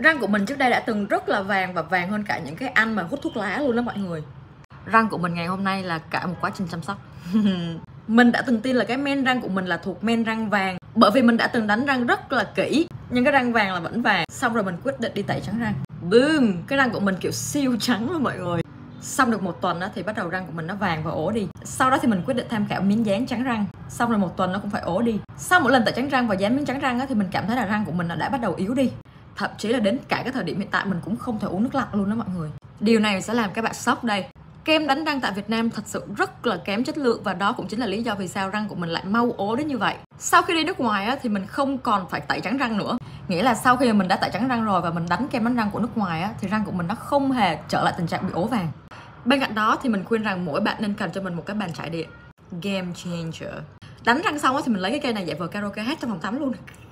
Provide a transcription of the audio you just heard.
Răng của mình trước đây đã từng rất là vàng và vàng hơn cả những cái anh mà hút thuốc lá luôn đó mọi người. Răng của mình ngày hôm nay là cả một quá trình chăm sóc. Mình đã từng tin là cái men răng của mình là thuộc men răng vàng, bởi vì mình đã từng đánh răng rất là kỹ, nhưng cái răng vàng là vẫn vàng. Xong rồi mình quyết định đi tẩy trắng răng. Boom, cái răng của mình kiểu siêu trắng luôn mọi người. Xong được một tuần thì bắt đầu răng của mình nó vàng và ố đi. Sau đó thì mình quyết định tham khảo miếng dán trắng răng. Xong rồi một tuần nó cũng phải ố đi. Sau mỗi lần tẩy trắng răng và dán miếng trắng răng thì mình cảm thấy là răng của mình đã bắt đầu yếu đi. Thậm chí là đến cả cái thời điểm hiện tại mình cũng không thể uống nước lọc luôn đó mọi người. Điều này sẽ làm các bạn sốc đây. Kem đánh răng tại Việt Nam thật sự rất là kém chất lượng, và đó cũng chính là lý do vì sao răng của mình lại mau ố đến như vậy. Sau khi đi nước ngoài thì mình không còn phải tẩy trắng răng nữa. Nghĩa là sau khi mà mình đã tẩy trắng răng rồi và mình đánh kem đánh răng của nước ngoài thì răng của mình nó không hề trở lại tình trạng bị ố vàng. Bên cạnh đó thì mình khuyên rằng mỗi bạn nên cần cho mình một cái bàn chải điện. Game changer. Đánh răng xong thì mình lấy cái cây này giả vờ karaoke hát trong phòng tắm luôn.